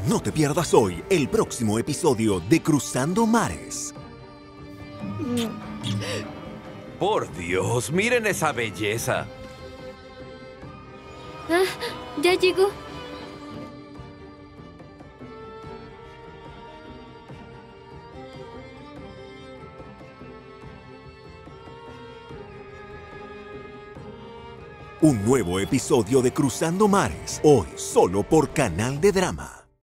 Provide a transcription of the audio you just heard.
No te pierdas hoy el próximo episodio de Cruzando Mares. Por Dios, miren esa belleza. Ah, ya llegó. Un nuevo episodio de Cruzando Mares, hoy solo por Canal D Drama.